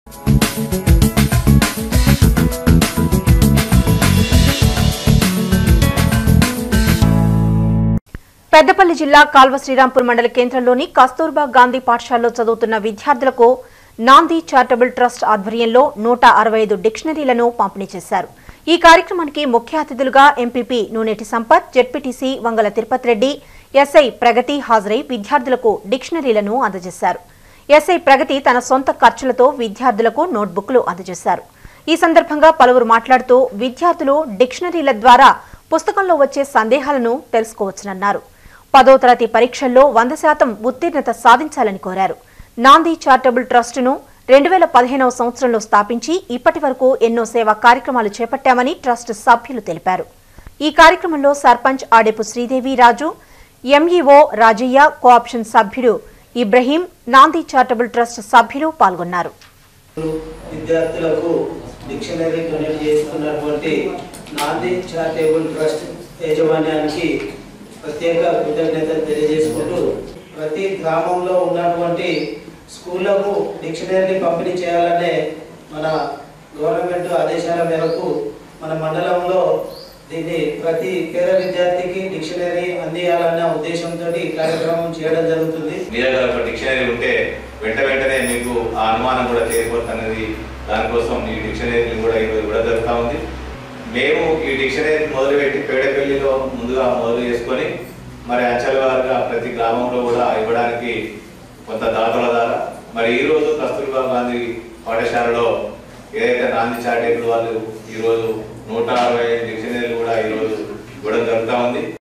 పెద్దపల్లి జిల్లా కాల్వ శ్రీరాంపూర్ మండల కేంద్రంలోని కస్తూర్బా గాంధీ పాఠశాలలో చదువుతున్న విద్యార్థులకు నాంది చారిటబుల్ ట్రస్ట్ ఆధ్వర్యంలో 165 డిక్షనరీలను పంపిణీ చేశారు. ఈ కార్యక్రమానికి ముఖ్య అతిథులుగా MPP Nooneti Sampath, ZPTC Vangala Tirupati Reddy, SI Pragathi హాజరై విద్యార్థులకు డిక్షనరీలను అందజేశారు. ఎస్ఐ ప్రగతి తన సొంత ఖర్చులతో విద్యార్థులకు నోట్బుక్లు అందజేశారు. ఈ సందర్భంగా పలువురు మాట్లాడుతూ విద్యార్థులు డిక్షనరీల ద్వారా పుస్తకంలో వచ్చే సందేహాలను తెలుసుకోవచ్చునన్నారు. 10వ తరగతి పరీక్షల్లో 100% ఉత్తీర్ణత సాధించాలని కోరారు. నాంది చారిటబుల్ ట్రస్టును 2015వ సంవత్సరంలో స్థాపించి ఇప్పటి వరకు ఎన్నో సేవా కార్యక్రమాలు చేపట్టామని ట్రస్ట్ సభ్యులు తెలిపారు. ఈ కార్యక్రమంలో సర్పంచ్ ఆడేపు శ్రీదేవి రాజు, ఎంఈఓ రాజయ్య, కోఆప్షన్ సభ్యుడు ఇబ్రహీం, నాంది చారిటబుల్ ట్రస్ట్ సభ్యులు పాల్గొన్నారు. విద్యార్థులకు డిక్షనరీ డొనేట్ చేస్తున్నటువంటి నాంది చారిటబుల్ ట్రస్ట్ యాజమాన్యానికి ప్రత్యేక కృతజ్ఞతలు తెలియజేసుకుంటూ ప్రతి గ్రామంలో ఉన్నటువంటి స్కూళ్లకు డిక్షనరీ పంపిణీ చేయాలనే మన గవర్నమెంట్ ఆదేశాల మేరకు మన మండలంలో దీన్ని ప్రతి పేద విద్యార్థికి డిక్షనరీ అందియాలన్న ఉద్దేశంతో ఈ కార్యక్రమం చేయడం జరుగుతుంది. మీ దగ్గర ఒక డిక్షనరీ ఉంటే వెంటనే మీకు ఆ అనుమానం కూడా చేరిపోతున్నది. దానికోసం ఈ డిక్షనరీలు కూడా ఇవ్వడం జరుగుతూ ఉంది. మేము ఈ డిక్షనరీ మొదలుపెట్టి పేడపల్లిలో ముందుగా మొదలు చేసుకొని మరి అంచెలవారుగా ప్రతి గ్రామంలో కూడా ఇవ్వడానికి కొంత దాతల ద్వారా మరి ఈరోజు కస్తూర్బా గాంధీ పాఠశాలలో ఏదైతే నాంది చారిటబుల్ వాళ్ళు ఈరోజు 165 డిక్షనరీలు కూడా ఈరోజు ఇవ్వడం జరుగుతూ ఉంది.